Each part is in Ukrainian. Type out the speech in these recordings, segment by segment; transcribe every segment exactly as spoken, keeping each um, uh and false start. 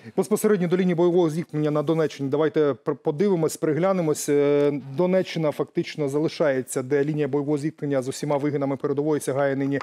Безпосередньо до лінії бойового зіткнення на Донеччині. Давайте подивимось, приглянемось. Донеччина фактично залишається, де лінія бойового зіткнення з усіма вигинами передової сягає нині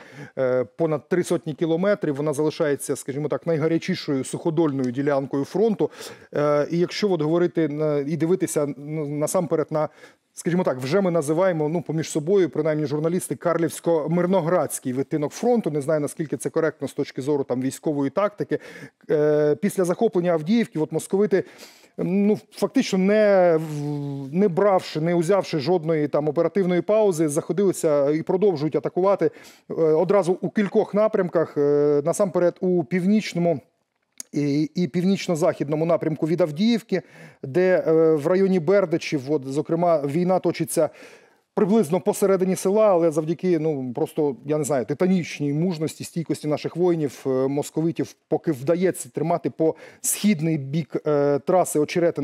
понад три сотні кілометрів. Вона залишається, скажімо так, найгарячішою суходольною ділянкою фронту. І якщо от говорити і дивитися насамперед на, скажімо так, вже ми називаємо, ну, поміж собою, принаймні журналісти, Карлівсько-Мирноградський відтинок фронту. Не знаю, наскільки це коректно з точки зору там військової тактики. Е, після захоплення Авдіївки, от московити, ну, фактично не, не бравши, не узявши жодної там оперативної паузи, заходилися і продовжують атакувати е, одразу у кількох напрямках. Е, насамперед у північному І, і північно-західному напрямку від Авдіївки, де е, в районі Бердичів, от, зокрема, війна точиться приблизно посередині села, але завдяки, ну, просто, я не знаю, титанічній мужності, стійкості наших воїнів, е, московитів, поки вдається тримати по східний бік е, траси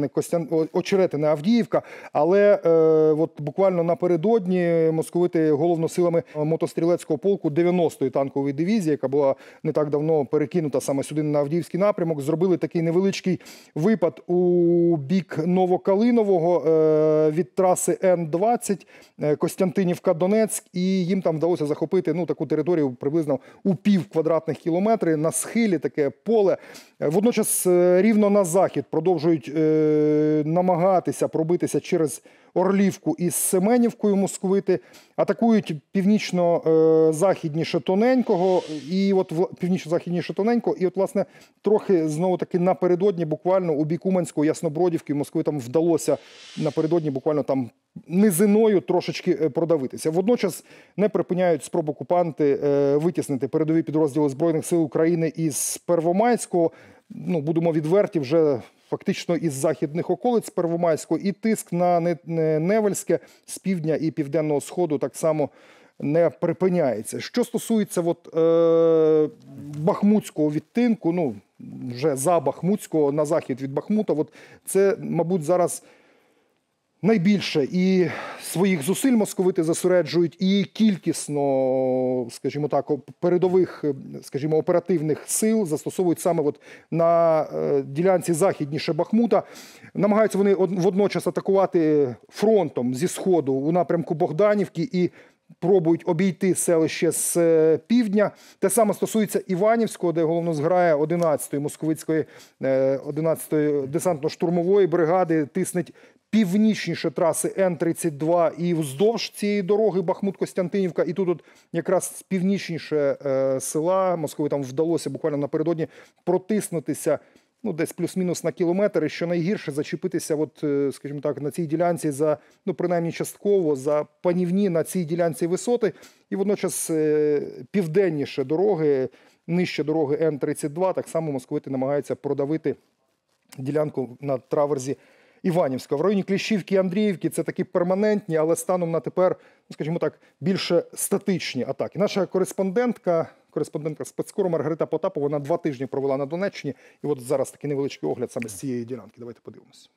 Очеретине-Авдіївка. Але е, от буквально напередодні московити головносилами мотострілецького полку дев'яностої танкової дивізії, яка була не так давно перекинута саме сюди на Авдіївський напрямок, зробили такий невеличкий випад у бік Новокалинового е, від траси Н двадцять, Костянтинівка-Донецьк, і їм там вдалося захопити, ну, таку територію приблизно у пів квадратних кілометри, на схилі таке поле. Водночас рівно на захід продовжують е, намагатися пробитися через Орлівку із Семенівкою московити, атакують північно-західніше Тоненького, і от північно-західніше Тоненько, і от, власне, трохи знову-таки напередодні, буквально у бік Уманського, Яснобродівки, московитам вдалося напередодні буквально там низиною трошечки продавитися. Водночас не припиняють спроб окупанти витіснити передові підрозділи Збройних сил України із Первомайського. Ну, будемо відверті, вже фактично із західних околиць Первомайського, і тиск на Невельське з півдня і південного сходу так само не припиняється. Що стосується от, е, Бахмутського відтинку, ну, вже за Бахмутського, на захід від Бахмута, от це, мабуть, зараз найбільше і своїх зусиль московити зосереджують, і кількісно, скажімо так, передових, скажімо, оперативних сил застосовують саме от на е, ділянці західніше Бахмута. Намагаються вони водночас атакувати фронтом зі сходу у напрямку Богданівки і пробують обійти селище з півдня. Те саме стосується Іванівського, де головно зграя одинадцятої московицької, одинадцятої десантно-штурмової бригади тиснеть північніше траси Н тридцять два і вздовж цієї дороги Бахмут-Костянтинівка. І тут от якраз північніше е, села московитам вдалося буквально напередодні протиснутися, ну, десь плюс-мінус на кілометр, і що найгірше зачепитися, от, скажімо так, на цій ділянці за, ну, принаймні частково, за панівні на цій ділянці висоти, і водночас е, південніше дороги, нижче дороги Н тридцять два, так само московити намагаються продавити ділянку на траверзі Іванівська. В районі Кліщівки і Андріївки це такі перманентні, але станом на тепер, скажімо так, більше статичні атаки. Наша кореспондентка, кореспондентка спецкору Маргарита Потапова, вона два тижні провела на Донеччині. І от зараз такий невеличкий огляд саме з цієї ділянки. Давайте подивимося.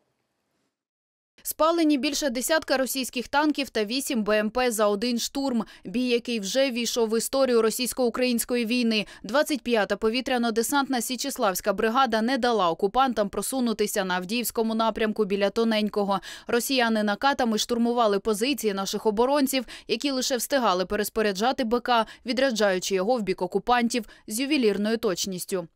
Спалені більше десятка російських танків та вісім Б М П за один штурм. Бій, який вже війшов в історію російсько-української війни. двадцять п'ята повітряно-десантна Січеславська бригада не дала окупантам просунутися на Авдіївському напрямку біля Тоненького. Росіяни накатами штурмували позиції наших оборонців, які лише встигали переспоряджати Б К, відряджаючи його в бік окупантів з ювелірною точністю.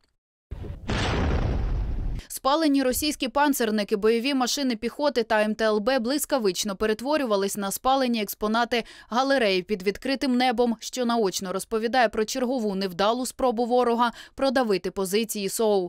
Спалені російські панцерники, бойові машини піхоти та М Т Л Б блискавично перетворювались на спалені експонати галереї під відкритим небом, що наочно розповідає про чергову невдалу спробу ворога продавити позиції С О У.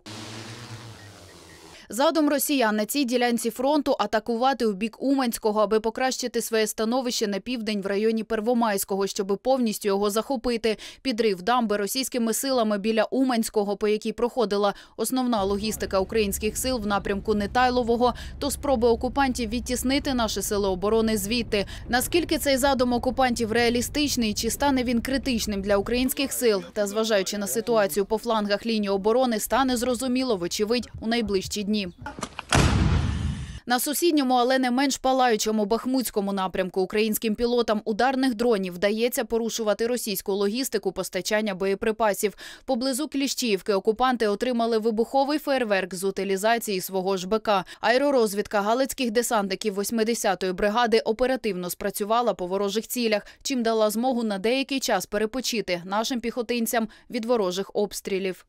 Задум росіян на цій ділянці фронту – атакувати у бік Уманського, аби покращити своє становище на південь в районі Первомайського, щоб повністю його захопити. Підрив дамби російськими силами біля Уманського, по якій проходила основна логістика українських сил в напрямку Нетайлового, то спроби окупантів відтіснити наші сили оборони звідти. Наскільки цей задум окупантів реалістичний, чи стане він критичним для українських сил, та зважаючи на ситуацію по флангах лінії оборони, стане зрозуміло, вочевидь, у найближчі дні. На сусідньому, але не менш палаючому Бахмутському напрямку українським пілотам ударних дронів вдається порушувати російську логістику постачання боєприпасів. Поблизу Кліщіївки окупанти отримали вибуховий феєрверк з утилізації свого ж БК. Аеророзвідка галицьких десантників восьмидесятої бригади оперативно спрацювала по ворожих цілях, чим дала змогу на деякий час перепочити нашим піхотинцям від ворожих обстрілів.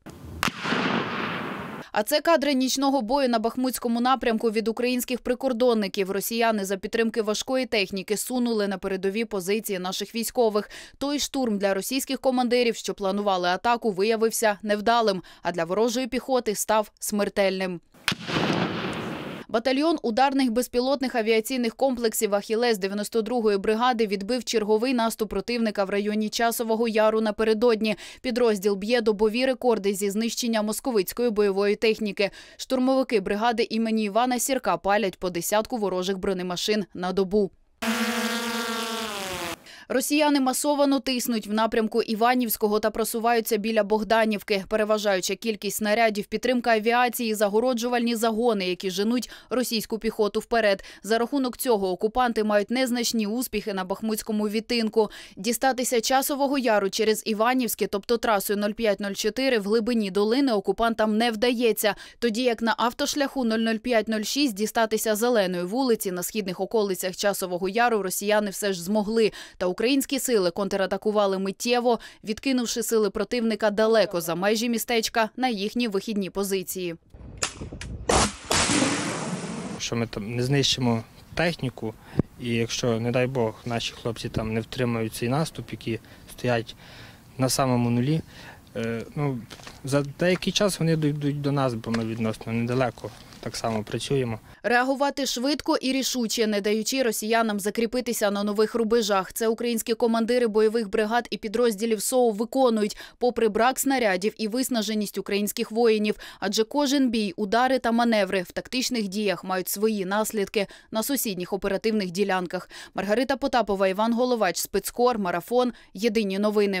А це кадри нічного бою на Бахмутському напрямку від українських прикордонників. Росіяни за підтримки важкої техніки сунули на передові позиції наших військових. Той штурм для російських командирів, що планували атаку, виявився невдалим, а для ворожої піхоти став смертельним. Батальйон ударних безпілотних авіаційних комплексів «Ахілес» дев'яносто другої бригади відбив черговий наступ противника в районі Часового Яру напередодні. Підрозділ б'є добові рекорди зі знищення московицької бойової техніки. Штурмовики бригади імені Івана Сірка палять по десятку ворожих бронемашин на добу. Росіяни масово тиснуть в напрямку Іванівського та просуваються біля Богданівки. Переважаюча кількість снарядів, підтримка авіації, загороджувальні загони, які женуть російську піхоту вперед. За рахунок цього окупанти мають незначні успіхи на Бахмутському відтинку. Дістатися Часового Яру через Іванівське, тобто трасою нуль п'ять нуль чотири, в глибині долини окупантам не вдається. Тоді як на автошляху нуль нуль п'ять нуль шість дістатися Зеленої вулиці на східних околицях Часового Яру росіяни все ж змогли. Та українські сили контратакували миттєво, відкинувши сили противника далеко за межі містечка на їхні вихідні позиції. Що ми там не знищимо техніку, і якщо, не дай Бог, наші хлопці там не втримають цей наступ, які стоять на самому нулі, ну, за деякий час вони дійдуть до нас, бо ми відносно недалеко так само працюємо. Реагувати швидко і рішуче, не даючи росіянам закріпитися на нових рубежах. Це українські командири бойових бригад і підрозділів СОУ виконують, попри брак снарядів і виснаженість українських воїнів. Адже кожен бій, удари та маневри в тактичних діях мають свої наслідки на сусідніх оперативних ділянках. Маргарита Потапова, Іван Головач, Спецкор, Марафон. Єдині новини.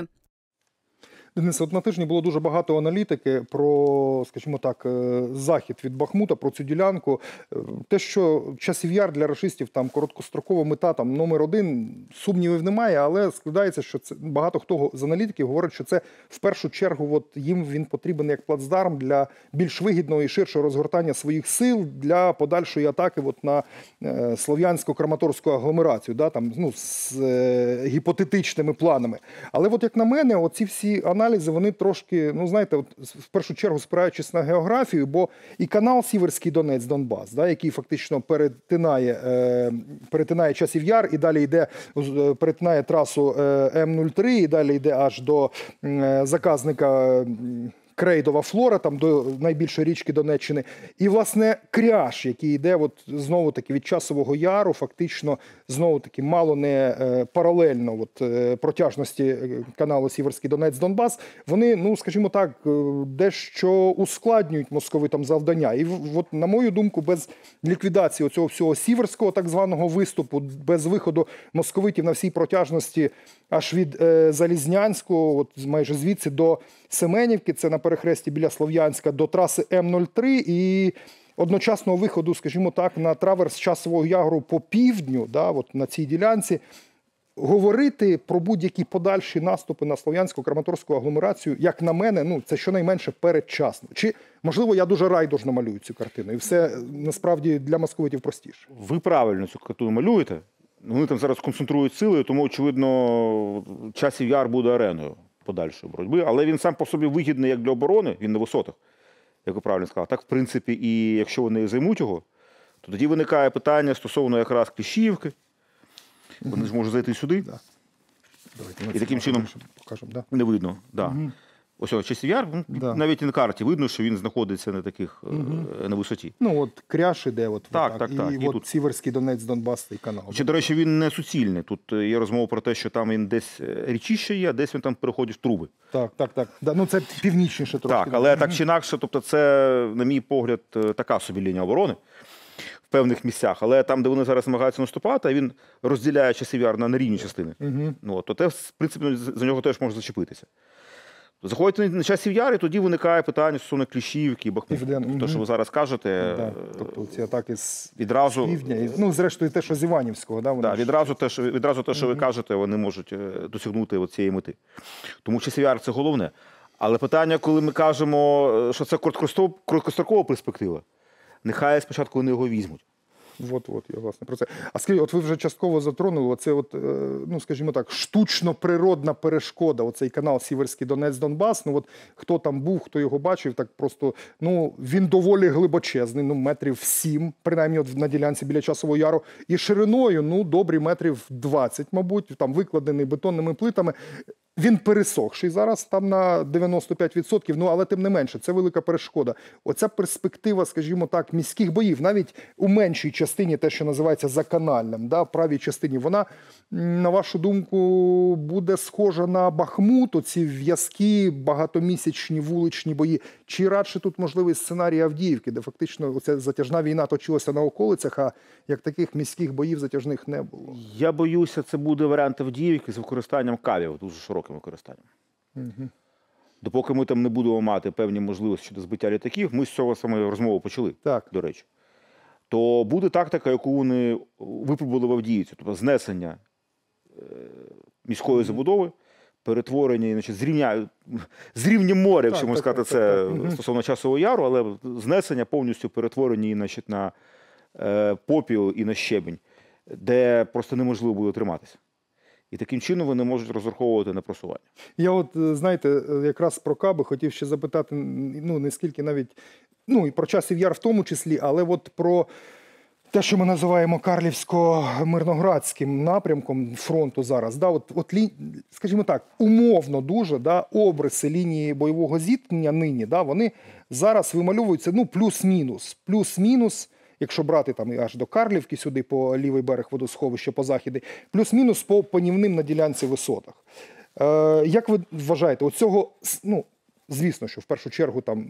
Денис, от на тижні було дуже багато аналітики про, скажімо так, захід від Бахмута, про цю ділянку. Те, що Часів Яр для рашистів там короткострокова мета там номер один, сумнівів немає, але складається, що це багато хто з аналітиків говорить, що це в першу чергу от їм він потрібен як плацдарм для більш вигідного і ширшого розгортання своїх сил для подальшої атаки от на е, слов'янсько-краматорську агломерацію, да, там, ну, з е, гіпотетичними планами. Але от як на мене, оці всі аналізи Аналізи, вони трошки, ну знаєте, от, в першу чергу спираючись на географію, бо і канал Сіверський Донець-Донбас, да, який фактично перетинає, е, перетинає Часів Яр і далі йде, перетинає трасу е, М нуль три і далі йде аж до е, заказника е, Крейдова Флора, там до найбільшої річки Донеччини. І, власне, Кряж, який йде от, знову-таки від Часового Яру, фактично, знову-таки, мало не е, паралельно от, е, протяжності каналу Сіверський Донець-Донбас, вони, ну, скажімо так, дещо ускладнюють московитам завдання. І, от, на мою думку, без ліквідації цього всього сіверського так званого виступу, без виходу московитів на всій протяжності аж від е, Залізнянського, от, майже звідси до Семенівки, це на перехресті біля Слов'янська, до траси М нуль три і одночасного виходу, скажімо так, на траверс Часового Яру по півдню, да, от на цій ділянці, говорити про будь-які подальші наступи на Слов'янсько-Краматорську агломерацію, як на мене, ну, це щонайменше передчасно. Чи, можливо, я дуже райдужно малюю цю картину, і все, насправді, для московитів простіше. Ви правильно цю картину малюєте. Вони там зараз концентрують сили, тому, очевидно, Часів Яр буде ареною подальшої боротьби, але він сам по собі вигідний як для оборони, він на висотах, як ви правильно сказали. Так, в принципі, і якщо вони займуть його, то тоді виникає питання стосовно якраз Кліщіївки. Вони зможуть зайти сюди. Да. І таким чином покажемо, да? Не видно. Да. Угу. Ось ось Часів Яр, да. Навіть і на карті видно, що він знаходиться на таких, угу. на висоті. Ну от Кряж іде, от, так, так, так, і, так. і, і от тут Сіверський Донець, Донбас і канал. Чи, до речі, він не суцільний. Тут є розмова про те, що там він десь річіще є, а десь він там переходить в труби. Так, так, так. Да, ну це північніше трошки. Так, але так чи інакше, тобто це, на мій погляд, така собі лінія оборони в певних місцях, але там, де вони зараз намагаються наступати, він розділяє Часів Яр на рівні частини. Угу. Ну, то те, в принципі, за нього теж може зачепитися. Заходите на часів яр, і тоді виникає питання стосовно Кліщіївки, Бахмуту. Півден- Те, що ви зараз кажете, Да. Тобто ці атаки з відразу, півдня, і, ну, зрештою, те, що з Іванівського. Да, вони да, ж- відразу те, що, відразу те, що ви кажете, вони можуть е, досягнути цієї мети. Тому часів яр – це головне. Але питання, коли ми кажемо, що це короткостро- короткострокова перспектива, нехай спочатку вони його візьмуть. От, от, я власне про це. А скажіть, от ви вже частково затронули, оце от, е, ну, скажімо так, штучно-природна перешкода, оцей канал Сіверський Донець-Донбас, ну, от хто там був, хто його бачив, так просто, ну, він доволі глибочезний, ну, метрів сім, принаймні от на ділянці біля Часового Яру, і шириною, ну, добрі метрів двадцять, мабуть, там викладений бетонними плитами. Він пересохший зараз там на дев'яносто п'ять відсотків, ну але тим не менше, це велика перешкода. Оця перспектива, скажімо так, міських боїв, навіть у меншій частині, те, що називається заканальним, да, в правій частині, вона, на вашу думку, буде схожа на Бахмут, оці в'язкі, багатомісячні вуличні бої, чи радше тут можливий сценарій Авдіївки, де фактично оця затяжна війна точилася на околицях, а як таких міських боїв затяжних не було? Я боюся, це буде варіант Авдіївки з використанням кабів, дуже широким використанням. Угу. Допоки ми там не будемо мати певні можливості щодо збиття літаків, ми з цього саме розмову почали, Так. до речі, то буде тактика, яку вони випробували в Авдіївці, тобто знесення е, міської забудови, перетворення, значить, зрівня, зрівня моря, якщо Так, можна так, сказати, так, це так, так. стосовно Часового Яру, але знесення повністю перетворення її, значить, на е, попіл і на щебінь, де просто неможливо буде триматися. І таким чином вони можуть розраховувати на просування. Я от, е, знаєте, е, якраз про каби хотів ще запитати, ну, не скільки навіть, ну, і про Часів Яр в тому числі, але от про те, що ми називаємо Карлівсько-Мирноградським напрямком фронту зараз, да, от, от, лі- скажімо так, умовно дуже, да, обриси лінії бойового зіткнення нині, да, вони зараз вимальовуються, ну, плюс-мінус, плюс-мінус, якщо брати там і аж до Карлівки сюди, по лівий берег водосховища, по західи, плюс-мінус по панівним на ділянці висотах. Е, як ви вважаєте, оцього, ну, звісно, що в першу чергу там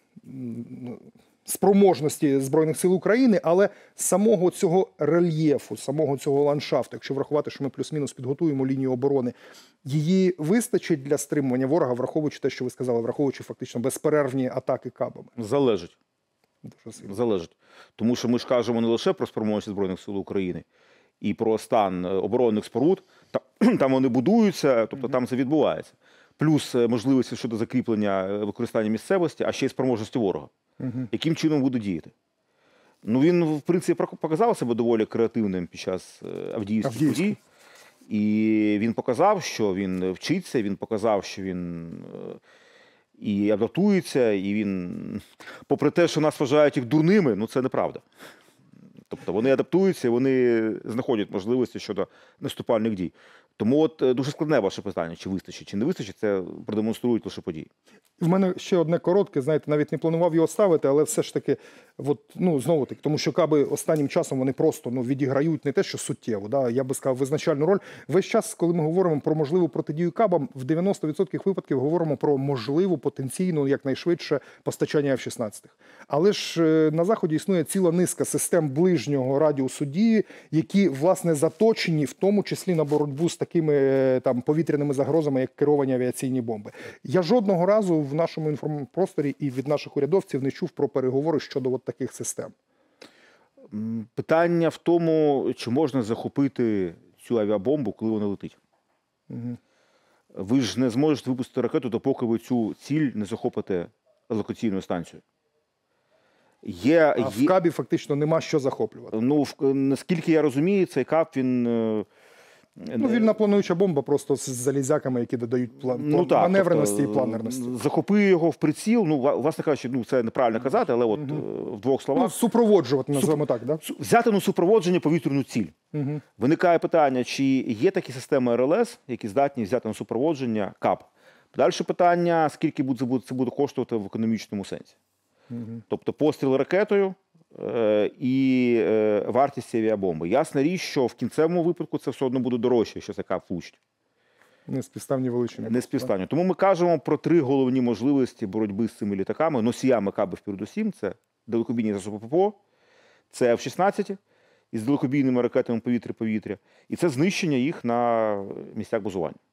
м, спроможності Збройних сил України, але самого цього рельєфу, самого цього ландшафту, якщо врахувати, що ми плюс-мінус підготуємо лінію оборони, її вистачить для стримування ворога, враховуючи те, що ви сказали, враховуючи фактично безперервні атаки кабами? Залежить. Дуже сильно. Залежить. Тому що ми ж кажемо не лише про спроможність Збройних сил України і про стан е, оборонних споруд. Там, там вони будуються, тобто там це відбувається. Плюс е, можливості щодо закріплення е, використання місцевості, а ще й спроможності ворога. Мгм. Яким чином буде діяти? Ну, він, в принципі, прок- показав себе доволі креативним під час е, Авдіївських Авдіївських. подій. І він показав, що він вчиться, він показав, що він е, і адаптується, і він, попри те, що нас вважають їх дурними, ну це неправда. Тобто вони адаптуються, і вони знаходять можливості щодо наступальних дій. Тому от е, дуже складне ваше питання, чи вистачить, чи не вистачить, це продемонструють лише події. В мене ще одне коротке, знаєте, навіть не планував його ставити, але все ж таки, от, ну, знову таки, тому що каби останнім часом вони просто, ну, відіграють не те, що суттєво, да, я би сказав, визначальну роль. Весь час, коли ми говоримо про можливу протидію кабам, в дев'яносто відсотків випадків говоримо про можливу, потенційну, якнайшвидше постачання еф шістнадцять. Але ж е, на Заході існує ціла низка систем ближнього радіусу дії, які, власне, заточені в тому числі на боротьбу з такими е, там повітряними загрозами, як керовані авіаційні бомби. Я жодного разу в нашому інформпросторі і від наших урядовців не чув про переговори щодо от таких систем. М, Питання в тому, чи можна захопити цю авіабомбу, коли вона летить. Угу. Ви ж не зможете випустити ракету, допоки ви цю ціль не захопите локаційну станцію. Є, А в є, кабі фактично нема що захоплювати. ну, в- наскільки я розумію, цей кап, він... е, Ну, вільна плануюча бомба просто з залізяками, які додають план, Ну, так, маневреності тобто, і планерності. захопи його в приціл, ну, ва- власне кажучи, ну, це неправильно казати, але от е, в двох Ну, словах. супроводжувати, називаємо так, да? Су- Взяти на супроводження повітряну ціль. Угу. Виникає питання, чи є такі системи ер ел ес, які здатні взяти на супроводження кап. Далі питання, скільки буде це буде- це буде коштувати в економічному сенсі. Угу. Тобто постріл ракетою е, і е, вартість авіабомби. Ясна річ, що в кінцевому випадку це все одно буде дорожче, якщо цей кап влучить. Неспівставні величини. Не співставні. Тому ми кажемо про три головні можливості боротьби з цими літаками, носіями кабів передусім. Це далекобійні засоби ППО, це еф шістнадцять із далекобійними ракетами повітря-повітря, і це знищення їх на місцях базування.